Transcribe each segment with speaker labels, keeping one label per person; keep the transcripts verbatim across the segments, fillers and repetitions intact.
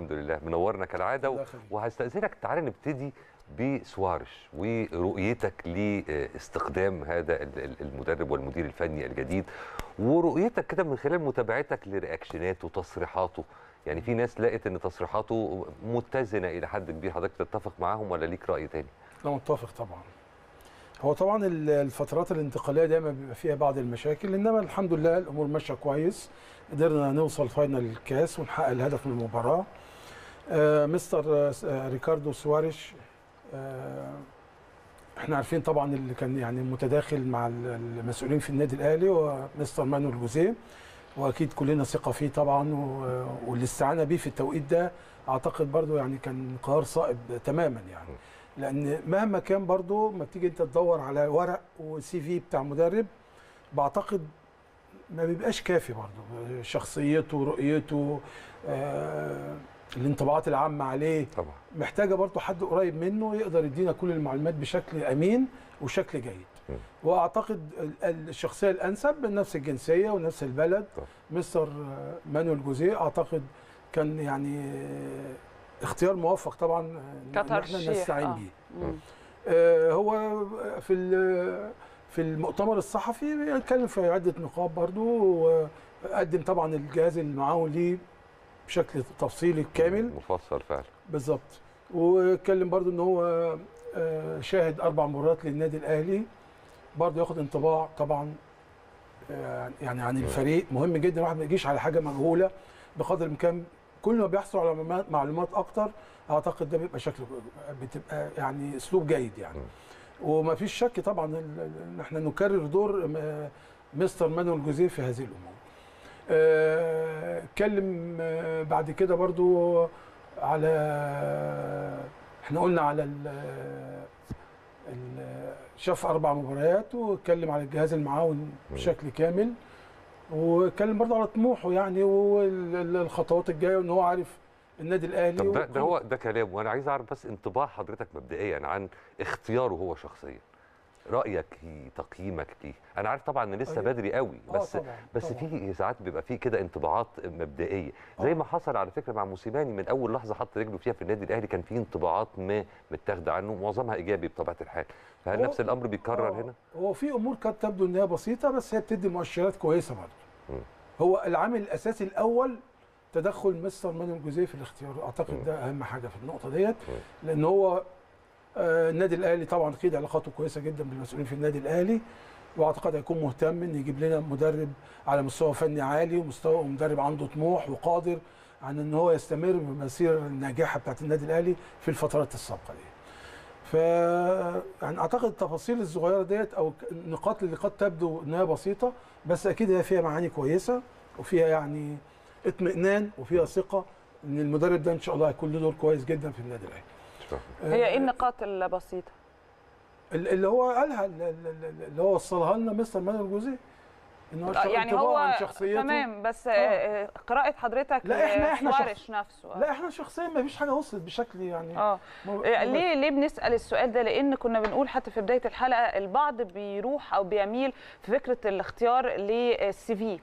Speaker 1: الحمد لله منورنا كالعاده، وهستأذنك تعالى نبتدي بسوارش ورؤيتك لاستخدام هذا المدرب والمدير الفني الجديد، ورؤيتك كده من خلال متابعتك لرياكشناته وتصريحاته. يعني في ناس لقت ان تصريحاته متزنه الى حد كبير، حضرتك تتفق معاهم ولا ليك رأي تاني؟
Speaker 2: لا متفق طبعا. هو طبعا الفترات الانتقاليه دايما بيبقى فيها بعض المشاكل، انما الحمد لله الامور ماشيه كويس، قدرنا نوصل فاينل الكاس ونحقق الهدف من المباراه. آه مستر آه ريكاردو سواريش، آه احنا عارفين طبعا اللي كان يعني متداخل مع المسؤولين في النادي الاهلي ومستر مانويل جوزيه، واكيد كلنا ثقه فيه طبعا، والاستعانه بيه في التوقيت ده اعتقد برضو يعني كان قرار صائب تماما يعني، لان مهما كان برضو ما بتيجي انت تدور على ورق وسي في بتاع مدرب بعتقد ما بيبقاش كافي برضو، شخصيته رؤيته آه الانطباعات العامه عليه
Speaker 1: طبعا محتاجه
Speaker 2: برضو حد قريب منه يقدر يدينا كل المعلومات بشكل امين وشكل جيد. م. واعتقد الشخصيه الانسب نفس الجنسيه ونفس البلد طبعا. مستر مانويل جوزيه اعتقد كان يعني اختيار موفق طبعا ان احنا نستعين آه. بيه. آه هو في في المؤتمر الصحفي بيتكلم في عده نقاط برضو، وقدم طبعا الجهاز المعاون ليه بشكل تفصيلي كامل
Speaker 1: مفصل فعلا
Speaker 2: بالظبط، واتكلم برضو ان هو آه شاهد اربع مرات للنادي الاهلي، برضو ياخد انطباع طبعا آه يعني عن الفريق. مهم جدا الواحد ما يجيش على حاجه مجهوله بقدر الامكان، كل ما بيحصل على معلومات اكتر اعتقد ده بيبقى شكله بتبقى يعني اسلوب جيد يعني. وما فيش شك طبعا ان احنا نكرر دور مستر مانويل جوزيه في هذه الامور. اتكلم آه بعد كده برضو على، احنا قلنا على ال شاف اربع مباريات، واتكلم على الجهاز المعاون بشكل كامل، واتكلم برضه على طموحه يعني والخطوات الجايه، وان هو عارف النادي الاهلي.
Speaker 1: طب ده, ده هو ده كلام، وانا عايز اعرف بس انطباع حضرتك مبدئيا عن اختياره هو شخصيا، رايك فيه، تقييمك ليه. انا عارف طبعا ان لسه بدري قوي، بس
Speaker 2: طبعًا
Speaker 1: بس
Speaker 2: طبعًا.
Speaker 1: في ساعات بيبقى فيه كده انطباعات مبدئيه زي ما حصل على فكره مع موسيماني، من اول لحظه حط رجله فيها في النادي الاهلي كان فيه انطباعات ما متاخده عنه، معظمها ايجابي بطبيعه الحال. فهل نفس الامر بيتكرر هنا؟
Speaker 2: هو في امور قد تبدو ان هي بسيطه، بس هي بتدي مؤشرات كويسه برضه. هو العامل الاساسي الاول تدخل مستر مانويل جوزيه في الاختيار، اعتقد ده اهم حاجه في النقطه ديت، لان هو آه النادي الاهلي طبعا اكيد علاقاته كويسه جدا بالمسؤولين في النادي الاهلي، واعتقد هيكون مهتم ان يجيب لنا مدرب على مستوى فني عالي، ومستوى مدرب عنده طموح وقادر عن ان هو يستمر بالمسيره الناجحه بتاعت النادي الاهلي في الفترات السابقه دي. ف يعني اعتقد التفاصيل الصغيره ديت او النقاط اللي قد تبدو انها بسيطه، بس اكيد هي فيها معاني كويسه، وفيها يعني اطمئنان وفيها ثقه ان المدرب ده ان شاء الله هيكون له دور كويس جدا في النادي الاهلي.
Speaker 3: هي ايه النقاط البسيطه
Speaker 2: اللي هو قالها اللي هو وصلها لنا مستر مانويل جوزيه،
Speaker 3: ان هو يعني هو عن شخصيته تمام، بس آه. قراءه حضرتك
Speaker 2: لا احنا احنا
Speaker 3: سواريش نفسه
Speaker 2: آه. لا احنا شخصيا ما فيش حاجه وصلت بشكل يعني
Speaker 3: اه م... ليه ليه بنسال السؤال ده؟ لان كنا بنقول حتى في بدايه الحلقه البعض بيروح او بيميل في فكره الاختيار للسي في،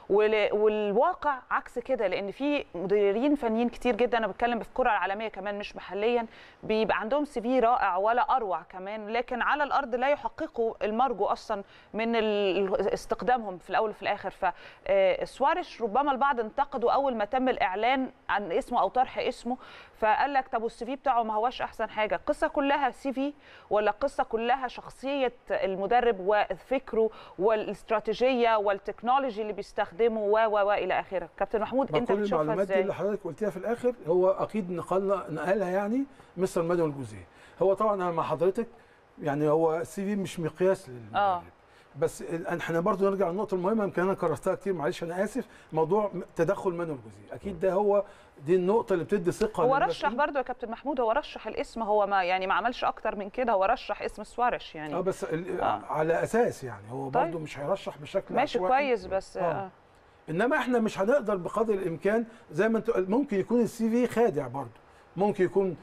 Speaker 3: والواقع عكس كده، لان في مديرين فنيين كتير جدا، انا بتكلم في الكره العالميه كمان مش محليا، بيبقى عندهم سي في رائع ولا اروع كمان، لكن على الارض لا يحققوا المرجو اصلا من استقدامهم في الاول وفي الاخر. فسواريش ربما البعض انتقدوا اول ما تم الاعلان عن اسمه او طرح اسمه، فقال لك طب والسي في بتاعه ما هواش احسن حاجه. القصه كلها سي في ولا القصه كلها شخصيه المدرب وفكره والاستراتيجيه والتكنولوجي اللي بيستخدمه و و و الى اخره؟ كابتن محمود انت بتشوفها ازاي؟
Speaker 2: كل المعلومات دي اللي حضرتك قلتيها في الاخر هو اكيد نقلنا نقلها يعني مستر مانويل جوزيه. هو طبعا انا مع حضرتك يعني هو السي في مش مقياس للمدرب، آه. بس احنا برضو نرجع للنقطه المهمه يمكن انا كررتها كتير، معلش انا اسف، موضوع تدخل مانويل جوزيه اكيد ده هو دي النقطه اللي بتدي ثقه.
Speaker 3: هو رشح برضو يا كابتن محمود، هو رشح الاسم، هو ما يعني ما عملش اكتر من كده، هو رشح اسم سواريش يعني
Speaker 2: اه بس آه. على اساس يعني هو برضو طيب. مش هيرشح بشكل
Speaker 3: ماشي كويس بس آه. آه.
Speaker 2: انما احنا مش هنقدر بقدر الامكان زي ما انت ممكن يكون السي في خادع برضو، ممكن يكون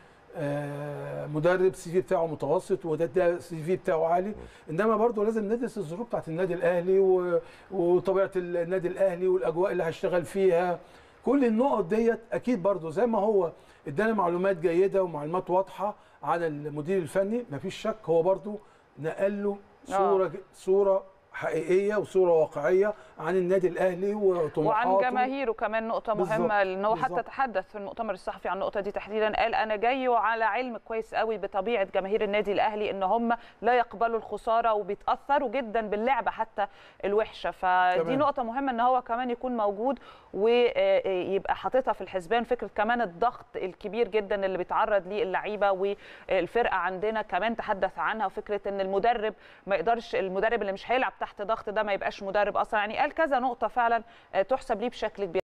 Speaker 2: آه مدرب السي في بتاعه متوسط وده ده السي في بتاعه عالي، انما برضه لازم ندرس الظروف بتاعت النادي الاهلي وطبيعه النادي الاهلي والاجواء اللي هيشتغل فيها، كل النقط ديت اكيد برضو زي ما هو ادانا معلومات جيده ومعلومات واضحه عن المدير الفني، مفيش شك هو برضو نقل له صوره أوه. صوره حقيقيه وصوره واقعيه عن النادي الاهلي وطموحاته
Speaker 3: وعن جماهيره كمان. نقطه مهمه لان هو حتى تحدث في المؤتمر الصحفي عن النقطه دي تحديدا، قال انا جاي وعلى علم كويس قوي بطبيعه جماهير النادي الاهلي ان هم لا يقبلوا الخساره وبيتاثروا جدا باللعبه حتى الوحشه. فدي تمام. نقطه مهمه ان هو كمان يكون موجود ويبقى حاططها في الحسبان، فكره كمان الضغط الكبير جدا اللي بيتعرض ليه اللعيبه والفرقه عندنا كمان تحدث عنها، وفكره ان المدرب ما يقدرش، المدرب اللي مش هيلعب تحت ضغط ده ما يبقاش مدرب اصلا. يعني قال كذا نقطه فعلا تحسب ليه بشكل كبير.